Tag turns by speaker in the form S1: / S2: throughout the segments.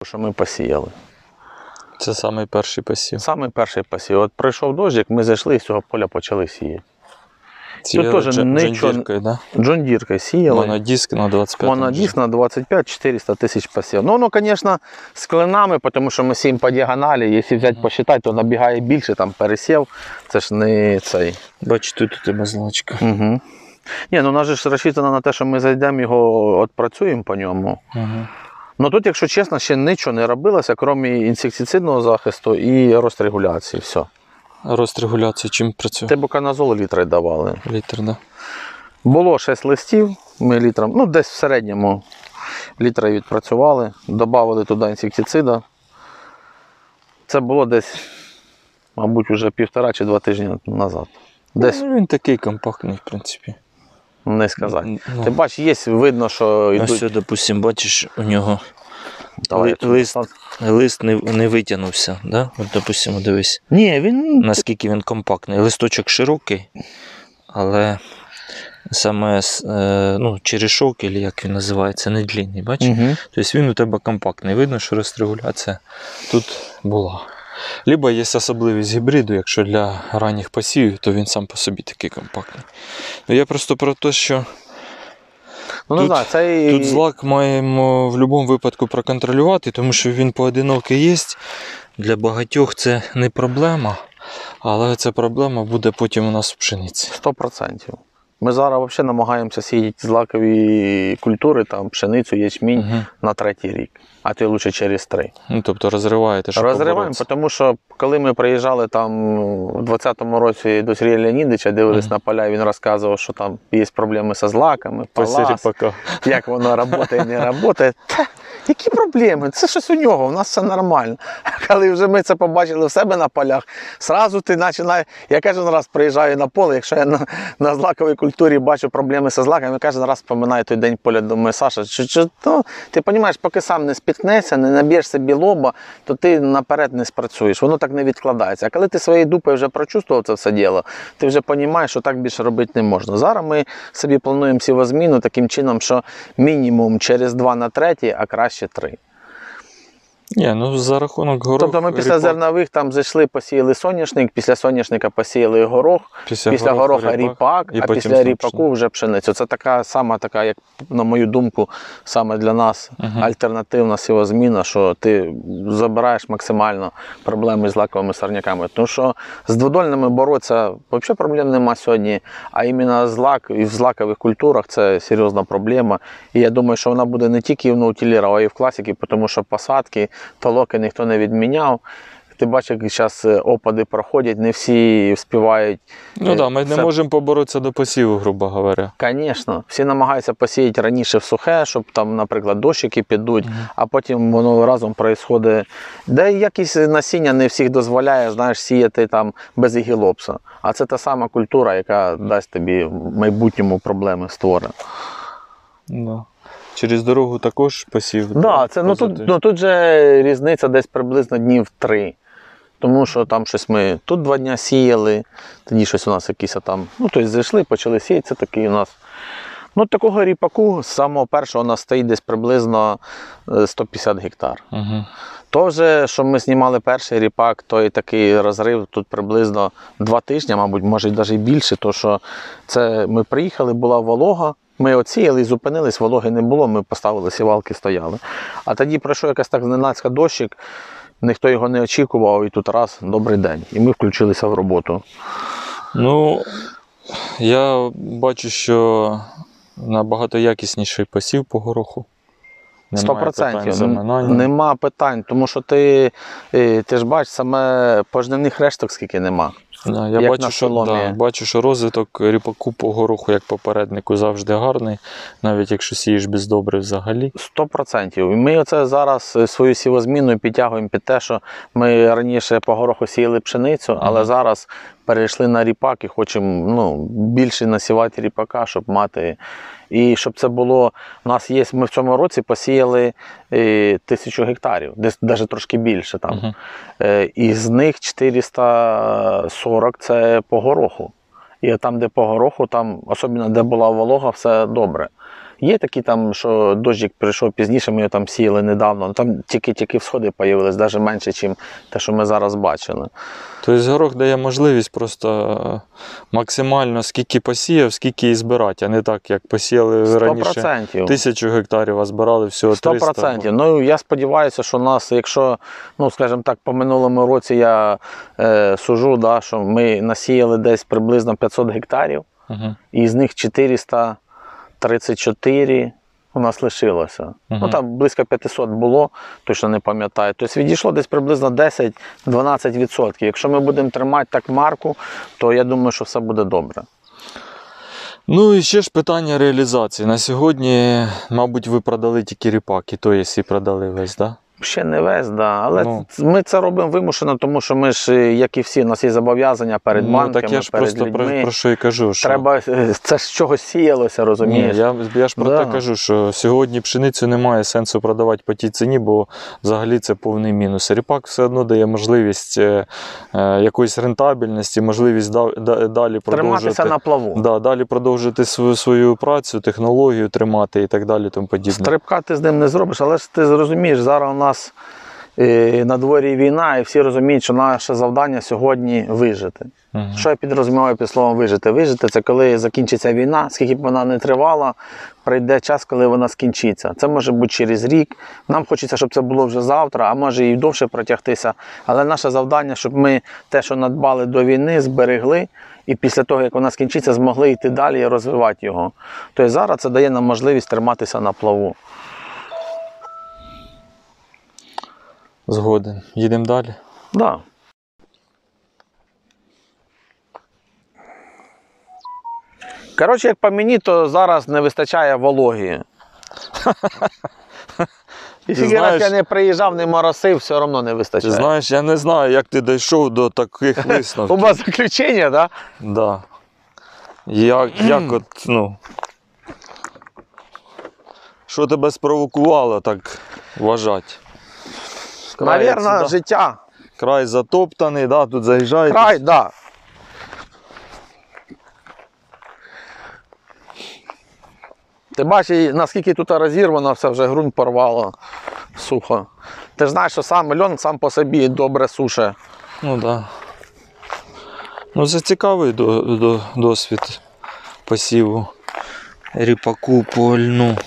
S1: що ми посіяли.
S2: Це самий перший посів.
S1: Самий перший посів. От пройшов дощик, ми зайшли і з цього поля почали сіяти.
S2: Тут теж джондіркою, да?
S1: Джондіркою сіяли.
S2: Монодиск на 25.
S1: Монодиск на 25-400 тисяч посів. Ну, воно, звісно, з клинами, тому що ми сіємо по діагоналі. Якщо взяти посчитати, то набігає більше, там пересів. Це ж не цей.
S2: Бачу, тут у тебе злачка.
S1: Угу. Ні, ну у нас же ж розчитано на те, що ми зайдемо його, відпрацюємо по ньому.
S2: Угу.
S1: Ну тут, якщо чесно, ще нічого не робилося, крім інсектицидного захисту і рострегуляції. Все.
S2: Рострегуляція чим працює?
S1: Тебуканазол літри давали.
S2: Літр, да.
S1: Було 6 листів, ми літром, ну десь в середньому літра відпрацювали, додали туди інсектицида. Це було десь, мабуть, вже 1,5 чи 2 тижні назад. Десь,
S2: Ну, він такий компактний, в принципі.
S1: не сказати.
S2: Ну.
S1: Ти бачиш, є, видно, що йдуть...
S2: Ось, допустим, бачиш, у нього
S1: Давай,
S2: лист не витягнувся, да? От, допустим, дивись,
S1: Ні, він...
S2: наскільки він компактний. Листочок широкий, але саме ну, черешок, або як він називається, не длинний, бачиш?
S1: Угу.
S2: Тобто він у тебе компактний. Видно, що рестрегуляція тут була. Либо є особливість гібриду, якщо для ранніх посівів, то він сам по собі такий компактний. Ну, я просто про те, що
S1: Ну, не знаю, це...
S2: тут злак маємо в будь-якому випадку проконтролювати, тому що він поодинокий є. Для багатьох це не проблема, але ця проблема буде потім у нас в пшениці.
S1: 100%. Ми зараз взагалі намагаємося сіяти злакові культури, там пшеницю, ячмінь на 3-й рік, а то й лучше через 3.
S2: Ну, тобто розриваєте, щоб
S1: Розриваємо,
S2: поборотися.
S1: тому що коли ми приїжджали там у 20-му році до Сергія Леонідовича, дивились на поля, він розказував, що там є проблеми зі злаками, палас, як воно працює, не працює. Які проблеми? Це щось у нього, у нас все нормально. Коли вже ми це побачили в себе на полях, одразу ти починаєш, я кожен раз приїжджаю на поле, якщо я на злаковій культурі бачу проблеми зі злаками, я кожен раз вспоминаю той день поля, думаю, Саша, ти розумієш, поки сам не спіткнешся, не наб'єш собі лоба, то ти наперед не спрацюєш, воно так не відкладається. А коли ти своєю дупою вже прочувствував це все діло, ти вже розумієш, що так більше робити не можна. Зараз ми собі плануємо сівозміну таким чином, що мінімум через 2 на 3, а краще 3.
S2: Ні, ну за рахунок горох...
S1: Тобто ми після зернових там зайшли, посіяли соняшник, після соняшника посіяли горох, після гороха ріпак, а після ріпаку вже пшеницю. Це така сама, така, як, на мою думку, саме для нас альтернативна сівозміна, що ти забираєш максимально проблеми з злаковими сорняками. Тому що з дводольними боротися взагалі проблем нема сьогодні, а іменно злак і в злакових культурах це серйозна проблема. І я думаю, що вона буде не тільки в ноутілера, а й в класіки, тому що посадки, толоки ніхто не відміняв. Ти бачиш, як зараз опади проходять, не всі вспівають.
S2: Ну так, ми не можемо поборотися до посіву, грубо говоря.
S1: Звісно. Всі намагаються посіяти раніше в сухе, щоб там, наприклад, дощики підуть, а потім воно разом відбувається. Де якісь насіння не всіх дозволяє, знаєш, сіяти там без ігілопса. А це та сама культура, яка дасть тобі в майбутньому проблеми створить.
S2: Да. Через дорогу також посів?
S1: Да, це, тут же різниця десь приблизно днів 3. Тому що там щось ми тут 2 дні сіяли, тоді щось у нас якісь там, ну тобто зайшли, почали сіяти, це такий у нас. Ну такого ріпаку з самого першого у нас стоїть десь приблизно 150 гектар. То вже, що ми знімали перший ріпак, той такий розрив тут приблизно 2 тижні, мабуть, може навіть більше, то що це ми приїхали, була волога. Ми оціяли і зупинились, вологи не було, ми поставили сівалки, стояли. А тоді пройшов якась так зненацька дощик, ніхто його не очікував, і тут раз, добрий день. І ми включилися в роботу.
S2: Ну, я бачу, що набагато якісніший посів по гороху.
S1: 100%. Нема питань, тому що ти ж бачиш, саме пожнивних решток скільки нема.
S2: Да, я бачу, що розвиток ріпаку по гороху, як попереднику, завжди гарний, навіть якщо сієш без добрив взагалі.
S1: 100%. І ми оце зараз свою сівозміну підтягуємо під те, що ми раніше по гороху сіяли пшеницю, але зараз перейшли на ріпак і хочемо більше насівати ріпака, щоб мати. І щоб це було, у нас є, ми в цьому році посіяли 1000 гектарів, десь навіть трошки більше там. І з них 440 це по гороху. І там, де по гороху, там, особливо де була волога, все добре. Є такі там, що дощик прийшов пізніше, ми його там сіяли недавно, там тільки всходи з'явились, навіть менше, ніж те, що ми зараз бачили.
S2: Тобто горох дає можливість просто максимально скільки посіяв, скільки і збирати, а не так, як посіяли раніше 1000 гектарів, а збирали всього 300.
S1: 100%. Ну, я сподіваюся, що нас, якщо, ну, скажімо так, по минулому році я сужу, да, що ми насіяли десь приблизно 500 гектарів, і з них 434 у нас лишилося. Ну, там близько 500 було, точно не пам'ятаю. Тобто відійшло десь приблизно 10-12%. Якщо ми будемо тримати так марку, то я думаю, що все буде добре.
S2: Ну і ще ж питання реалізації. На сьогодні, мабуть, ви продали тільки ріпак, і то, якщо продали весь, так? Да?
S1: Ще не весь, да. Але ми це робимо вимушено, тому що ми ж, як і всі, у нас є зобов'язання перед банками,
S2: так я ж
S1: перед
S2: просто
S1: людьми.
S2: про що і кажу. Що...
S1: Треба, це з чогось сіялося, розумієш?
S2: Ні, я ж про те кажу, що сьогодні пшеницю немає сенсу продавати по тій ціні, бо взагалі це повний мінус. Ріпак все одно дає можливість якоїсь рентабельності, можливість далі продовжувати.
S1: Триматися на плаву.
S2: Да, далі продовжити свою працю, технологію тримати і так далі. Тому подібне.
S1: Стрибка ти з ним не зробиш, але ж ти зрозумієш, зараз у нас на дворі війна, і всі розуміють, що наше завдання сьогодні вижити. Що я підрозуміваю під словом вижити? Вижити – це коли закінчиться війна, скільки б вона не тривала, прийде час, коли вона скінчиться. Це може бути через рік. Нам хочеться, щоб це було вже завтра, а може і довше протягтися. Але наше завдання, щоб ми те, що надбали до війни, зберегли, і після того, як вона скінчиться, змогли йти далі і розвивати його. Тобто зараз це дає нам можливість триматися на плаву.
S2: Згоден. Їдемо далі?
S1: Так. Да. Коротше, як по мені, то зараз не вистачає вологі. І скільки раз я не приїжджав, не моросив, все одно не вистачає.
S2: Ти знаєш, я не знаю, як ти дійшов до таких висновків.
S1: Оба заключення, так?
S2: Да? Як от, ну... Що тебе спровокувало так вважати?
S1: Навірно, життя.
S2: Край затоптаний, да, тут заїжджають.
S1: Край, так. Да. Ти бачиш, наскільки тут розірвано, все вже ґрунт порвало, сухо. Ти ж знаєш, що сам льон сам по собі добре суше.
S2: Ну так. Да. Ну це цікавий досвід посіву ріпаку по льну.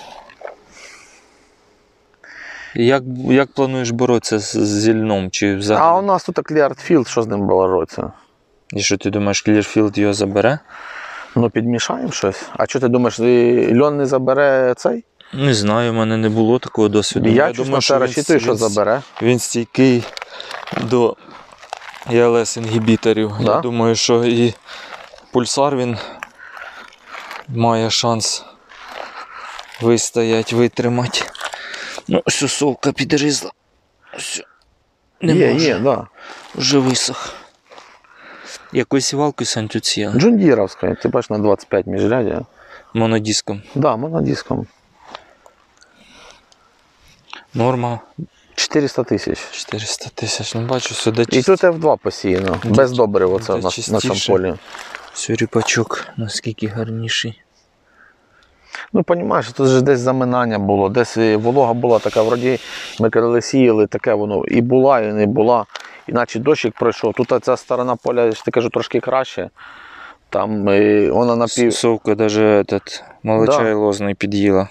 S2: Як плануєш боротися зі льном? Чи взагалі?
S1: А у нас тут Clearfield, що з ним боротися?
S2: І що ти думаєш, Clearfield його забере?
S1: Ну підмішаємо щось. А що ти думаєш, льон не забере цей?
S2: Не знаю, в мене не було такого досвіду.
S1: Я думаю, що розчитую, що забере.
S2: Він стійкий до ЄЛС-інгібіторів. Да? Я думаю, що і пульсар він має шанс вистояти, витримати. Ну, ось совка підрізла. Ось. Не може.
S1: Є, да.
S2: Вже висох. Якою сівалкою, Сань, тут сіяли?
S1: Джундіровська, ти бачиш, на 25 міжрядя.
S2: Монодиском?
S1: Так, да, монодиском.
S2: Норма?
S1: 400 тисяч.
S2: 400 тисяч, ну бачу, сюди
S1: І тут F2 посіяно, без добрив оце на цьому полі.
S2: Все, ріпачок наскільки гарніший.
S1: Ну, розумієш, тут ж десь заминання було, десь волога була така, вроді ми коли сіяли, таке воно і була, і не була. Іначе дощик пройшов. Тут ця сторона поля, я ти кажу, трошки краще. Там вона напів...
S2: Совка навіть молочай лозний під'їла.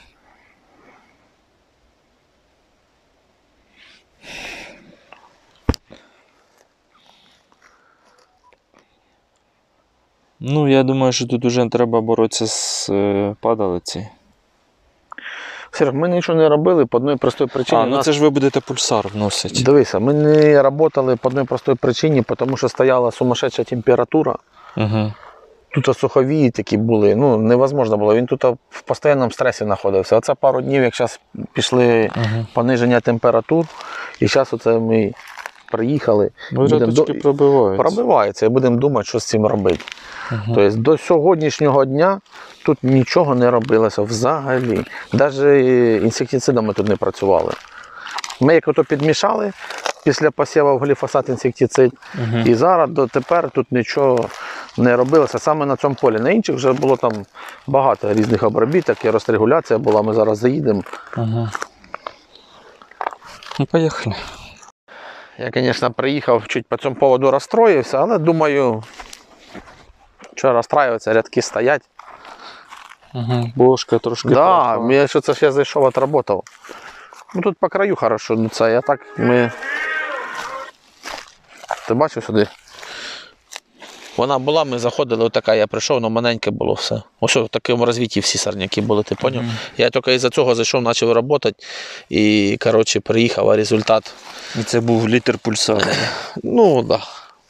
S2: Ну, я думаю, що тут вже треба боротися з падалицею.
S1: Серег, ми нічого не робили по одній простій причині.
S2: Ну це ж ви будете пульсар вносити.
S1: Дивися, ми не працювали по одній простій причині, тому що стояла сумасшедша температура.
S2: Угу.
S1: Тут суховії такі були, ну невозможно було. Він тут в постійному стресі знаходився. Оце пару днів, як зараз пішли пониження температур, і зараз оце ми приїхали.
S2: Рядочки пробиваються.
S1: Пробиваються, і будемо думати, що з цим робити. Тобто до сьогоднішнього дня тут нічого не робилося взагалі. Навіть інсектицидами тут не працювали. Ми як ото підмішали після посіву гліфосат інсектицид, і зараз дотепер тут нічого не робилося саме на цьому полі. На інших вже було там багато різних обробіток, і розрегуляція була, ми зараз заїдемо.
S2: Ага. Ну, поїхали.
S1: Я, звісно, приїхав, чуть по цьому поводу розстроївся, але думаю, що розстраюватися, рядки стоять.
S2: Угу. Бошка трошки.
S1: Так, да, я що це ж я зайшов, отработав. Ну тут по краю хорошо, ну це я так ми. Ти бачив сюди? Вона була, ми заходили, отака, я прийшов, але маленьке було все. Ось в такому розвитті всі сорняки були, ти поняв? Я тільки із-за цього зайшов, почав працювати і, коротше, приїхав, а результат.
S2: І це був літр пульсара.
S1: Ну, так.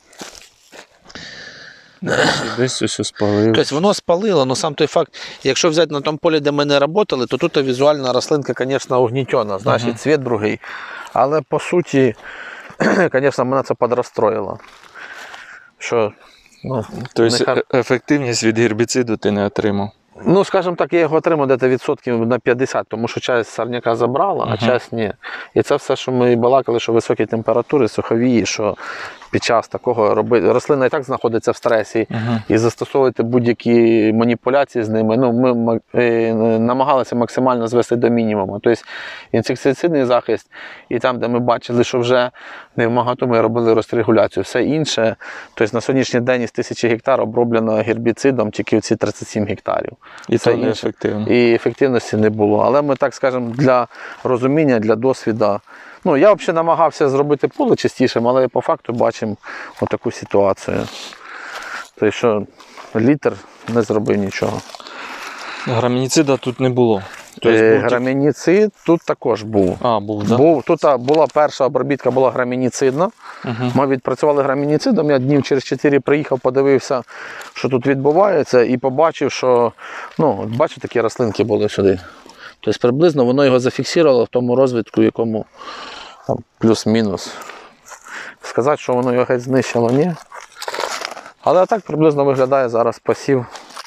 S2: Да. Десь ось спалило.
S1: Тобто воно спалило, але сам той факт, якщо взяти на тому полі, де ми не працювали, то тут візуальна рослинка, звісно, угнітена, значить, цвіт другий. Але по суті, звісно, мене це підрозстроїло. Що, ну,
S2: тобто ефективність від гербіциду ти не отримав?
S1: Ну, скажімо так, я його отримав десь відсотків на 50, тому що часть сорняка забрала, а часть ні. І це все, що ми балакали, що високі температури, сухові, що під час такого робити. Рослина і так знаходиться в стресі, і застосовувати будь-які маніпуляції з ними. Ну, ми намагалися максимально звести до мінімуму. Тобто інсектицидний захист, і там, де ми бачили, що вже не вмагато, ми робили розрегуляцію. Все інше, тобто на сьогоднішній день із 1000 гектар оброблено гербіцидом тільки ці 37 гектарів.
S2: І це не ефективно.
S1: І ефективності не було. Але ми, так скажемо, для розуміння, для досвіду. Ну, я взагалі намагався зробити поле чистішим, але по факту бачимо отаку ситуацію. Тобто, що літр не зробив нічого.
S2: Грамініцида тут не було?
S1: Грамініцид тут також був.
S2: А, був, так?
S1: Тут була перша обробітка, була грамініцидна. Ми відпрацювали грамініцидом, я днів через 4 приїхав, подивився, що тут відбувається, і побачив, що, ну, бачите, такі рослинки були сюди. Тобто приблизно воно його зафіксувало в тому розвитку, якому там, плюс-мінус. Сказати, що воно його геть знищило, ні. Але так приблизно виглядає зараз посів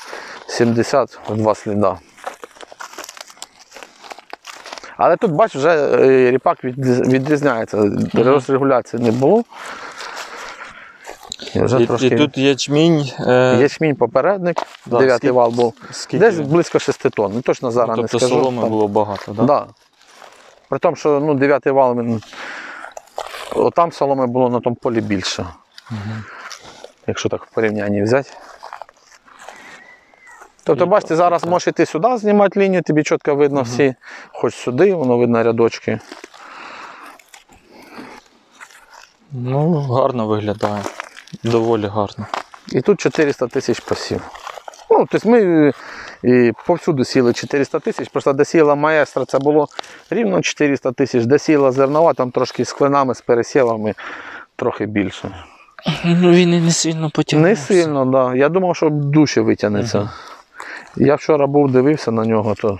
S1: 72 сліда. Але тут, бачиш, вже ріпак відрізняється, розрегуляції не було.
S2: І тут ячмінь.
S1: Ячмінь попередник, 9-й вал був. Десь близько 6 тонн. Ну, точно зараз не скажу.
S2: Тобто соломи було багато, так?
S1: Да. При тому, що 9-й вал, там соломи було на тому полі більше. Якщо так в порівнянні взяти. Тобто, бачите, зараз можеш йти сюди знімати лінію, тобі чітко видно всі. Хоч сюди, воно видно рядочки.
S2: Ну, гарно виглядає. Доволі гарно.
S1: І тут 400 тисяч посів. Ну, тобто ми повсюди сіли 400 тисяч, просто де сіла маестра, це було рівно 400 тисяч, де сіла зернова, там трошки з клинами, з пересівами, трохи більше.
S2: Ну він і не сильно потягнувся.
S1: Не сильно, так. Да. Я думав, що дужче витягнеться. Я вчора був, дивився на нього, то...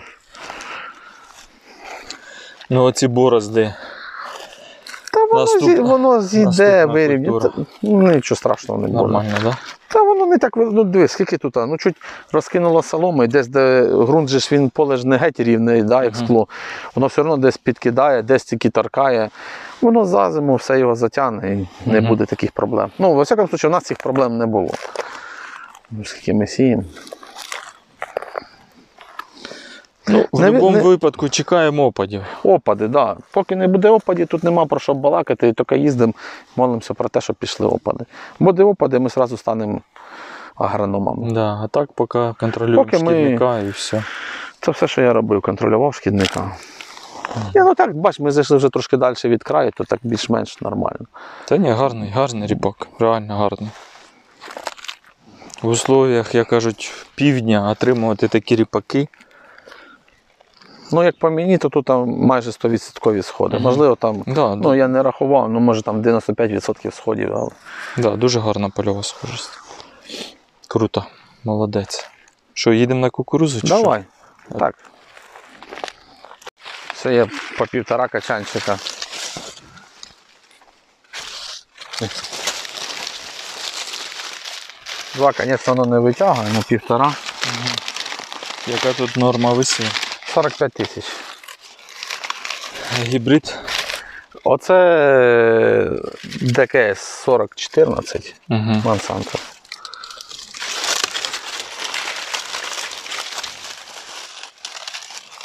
S2: Ну оці борозди.
S1: Та воно зійде, вирівняє. Ну, нічого страшного не буде.
S2: Нормально, так? Да?
S1: Та воно не так, ну дивись, скільки тут, ну чуть розкинуло соломи, десь де ґрунт же ж він поле ж не геть рівний, да, як скло. Воно все одно десь підкидає, десь тільки торкає. Воно за зиму все його затягне і не буде таких проблем. Ну, во всякому випадку, у нас цих проблем не було. Скільки ми сіємо.
S2: Ну, в будь-якому випадку чекаємо опадів.
S1: Опади, так. Да. Поки не буде опадів, тут нема про що балакати, і тільки їздимо, молимося про те, щоб пішли опади. Буде опади, ми одразу станемо агрономами.
S2: Да, а так поки контролюємо шкідника і все.
S1: Це все, що я робив, контролював шкідника. Ну так, бач, ми зайшли вже трошки далі від краю, то так більш-менш нормально.
S2: Та ні, гарний ріпак, реально гарний. В условиях, як кажуть, півдня отримувати такі ріпаки.
S1: Ну, як по мені, то тут там майже 100% сходи. Можливо, там, ну, я не рахував, ну, може там 95% сходів. Але...
S2: Да, дуже гарна польова схожість. Круто, молодець. Що, їдемо на кукурудзу?
S1: Давай, що? Так. Все є по 1,5 качанчика. Два, звісно, воно не витягує, але 1,5.
S2: Яка тут норма висів?
S1: 45 тисяч.
S2: Гібрид?
S1: Оце ДКС 4014 Монсанто.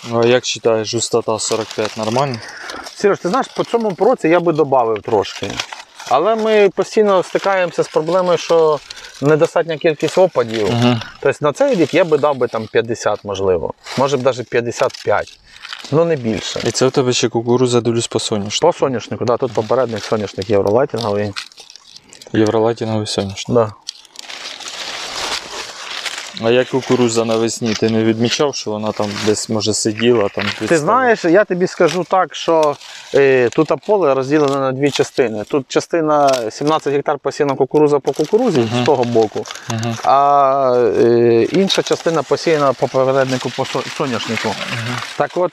S2: Ну, а як вважаєш, густота 45 нормально?
S1: Сереж, ти знаєш, по цьому році я би додав трошки. Але ми постійно стикаємося з проблемою, що недостатня кількість опадів. Тобто на цей рік я би дав би там 50, можливо. Може б навіть 55. Ну не більше.
S2: І це у тебе ще кукурудза, дивлюсь, по соняшнику.
S1: По соняшнику, так. Да, тут попередник соняшник євролайтинговий.
S2: Євролайтинговий соняшник.
S1: Да.
S2: А як кукурудза навесні? Ти не відмічав, що вона там десь, може, сиділа? Там,
S1: Ти знаєш, я тобі скажу так, що тут поле розділене на дві частини. Тут частина 17 гектар посіяна кукурудза по кукурудзі з того боку, а інша частина посіяна по попереднику по соняшнику. Так от,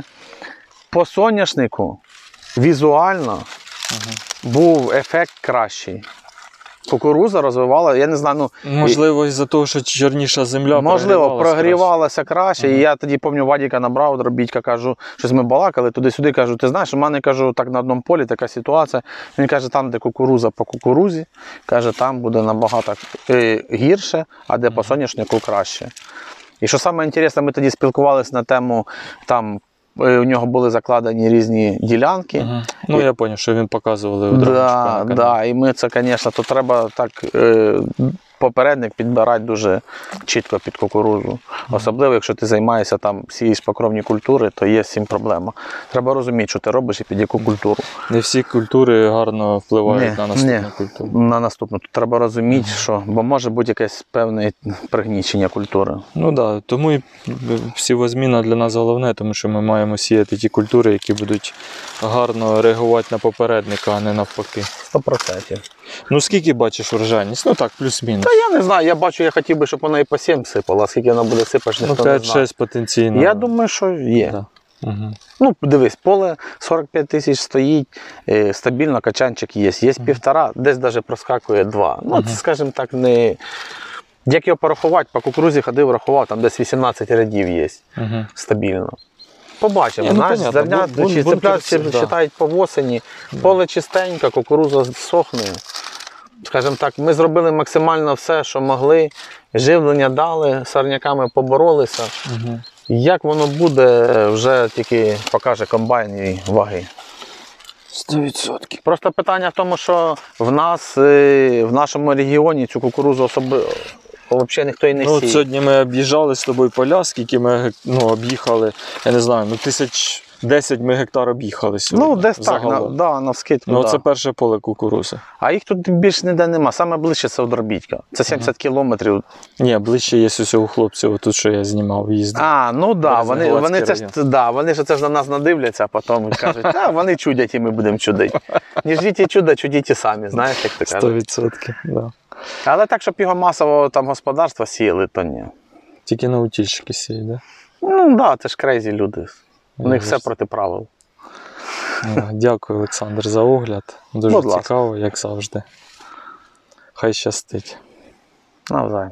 S1: по соняшнику візуально був ефект кращий. Кукурудза розвивала, я не знаю, ну...
S2: Можливо, із-за того, що чорніша земля
S1: прогрівалася краще. І я тоді, пам'ятаю, Вадіка набрав, дробітька, кажу, щось ми балакали, туди-сюди, кажу, ти знаєш, у мене, кажу, так на одному полі така ситуація. Він каже, там, де кукурудза по кукурудзі, каже, там буде набагато гірше, а де по соняшнику краще. І що саме інтересне, ми тоді спілкувалися на тему, там, у нього були закладені різні ділянки.
S2: Ну, я зрозумів, що він показували одразу.
S1: Да, і ми це, звісно, то треба так попередник підбирати дуже чітко під кукурудзу. Особливо, якщо ти займаєшся там, сієш покровні культури, то є з цим проблема. Треба розуміти, що ти робиш і під яку культуру.
S2: Не всі культури гарно впливають на наступну культуру.
S1: На наступну. Тут треба розуміти, що, бо може бути якесь певне пригнічення культури.
S2: Ну так, да, тому і сівозміна для нас головне, тому що ми маємо сіяти ті культури, які будуть гарно реагувати на попередника, а не навпаки.
S1: 100%.
S2: Ну скільки бачиш врожайність? Ну так, плюс-мінус.
S1: Та я не знаю, я бачу, я хотів би, щоб вона і по 7 сипала, а скільки вона буде сипати, ніхто не знає.
S2: 5-6 потенційно.
S1: Я думаю, що є.
S2: Да.
S1: Ну, дивись, поле 45 тисяч стоїть, стабільно качанчик є. Є 1,5, десь навіть проскакує 2. Ну, це, скажімо так, не... Як його порахувати, по кукурузі ходив, рахував, там десь 18 рядів є стабільно. Побачимо, знаєш, зерняточі, цеплятці читають по осені, поле чистеньке, кукуруза сохне. Скажімо так, ми зробили максимально все, що могли, живлення дали, з сорняками поборолися. Як воно буде, вже тільки покаже комбайн і ваги.
S2: 100%.
S1: Просто питання в тому, що в нас, в нашому регіоні цю кукурузу взагалі ніхто і не сіє.
S2: Ну, сьогодні ми об'їжджали з тобою поля, скільки ми об'їхали, я не знаю, 10 ми гектар об'їхали сьогодні.
S1: Ну, десь так, навскидку.
S2: Ну, це перше поле кукурузи.
S1: А їх тут більше ніде нема. Саме ближче це Дробітька. Це 70 кілометрів.
S2: Ні, ближче є ось у хлопців, тут, що я знімав, їздив.
S1: А, ну так, вони ж це ж на нас надивляться, а потім кажуть, вони чудять і ми будемо чудити. Не ждіть чуда, чудіть і самі, знаєш, як ти кажеш.
S2: 100%, да.
S1: Але так, щоб його масово там господарства сіяли, то ні.
S2: Тільки на утільщики сіють, так?
S1: Ну так, це ж крейзі люди. У них все проти правил.
S2: Дякую, Олександр, за огляд. Дуже цікаво, як завжди. Хай щастить.
S1: Навзаєм.